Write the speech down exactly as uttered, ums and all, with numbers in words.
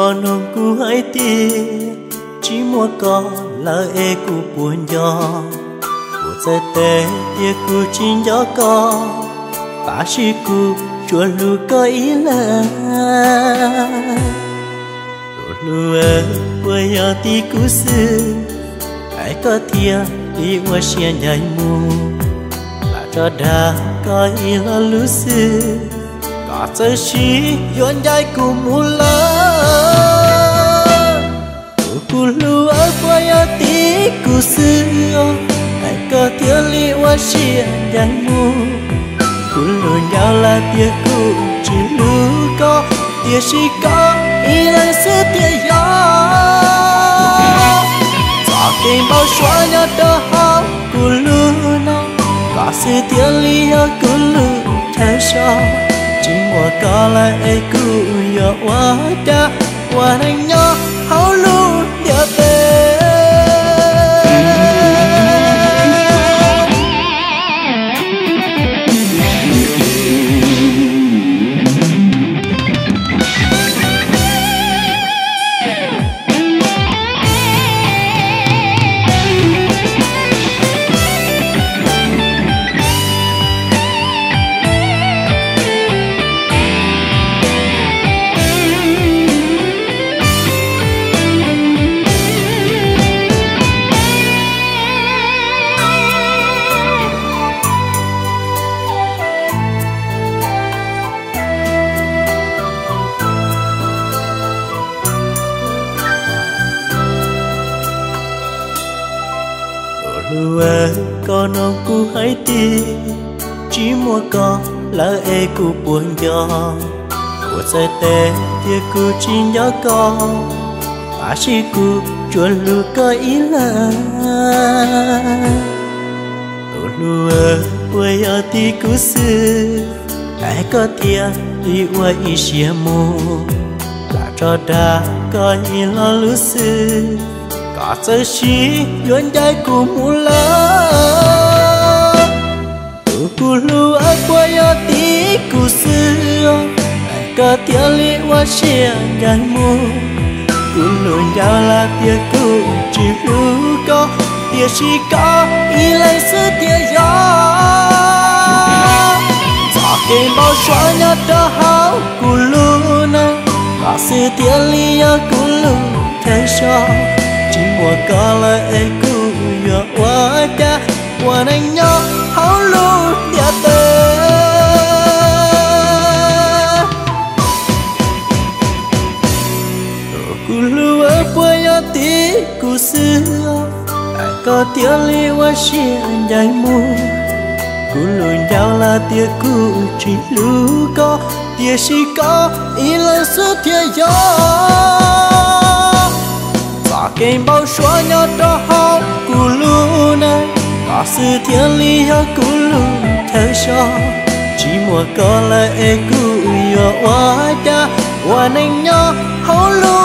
con hồng cu hay tiền chỉ mua con là e cu buồn gió của trái tê tia cu chín gió con bà chỉ cu chua lu có ý là lúa quê nhà tí cú sư ai có tia đi qua xe nhảy mù là cho đã có ý là lúa sư có chơi chi yon dai cu mù la cu lúa quê nhà tí cú sư ai có tia đi qua xe nhảy mù cu lúa nhau là tia cu chỉ lúa có tia chỉ có ý là sự tia gió gió tìm bao xóa nhớ đỡ hao cu lúa nào có sự tia ly ở cu lúa theo sao chỉ mùa có lại ai cu giờ quá đã qua anh nhớ hao lúa nhớ về con ông cu hay ti chỉ mua con là e cu buồn gió của trái tê tia cu chín gió con bà chỉ cu chua lu có ý là lúa quê ở tí cú sư ai có tia đi qua ý xia mù là cho đã có ý là lúa sư có chơi chi yon dai cu mù la cu lúa quê ở tí cú sư ai có tia li qua xe nhảy mù cu lúa nhau là tia cu chỉ lúa có tia chỉ có ý lấy sự tia gió gió kèm bao xóa nhớ đỡ hao cu lúa nào có sự tia li ở cu lúa theo sao chỉ mùa có lại ai cu giờ quá đã qua anh nhớ hao lúa nhớ về cu lúa quê ở tí cú sư ai có tia li qua xe nhảy mù cu lúa nhau là tia cu chỉ lúa có tia chỉ có ý là sự tia gió gió kèm bao xóa nhớ đỡ hao cu lúa này có sự tia li ở cu lúa theo sao chỉ mùa có lại e cu giờ quá đã qua anh nhớ hao lúa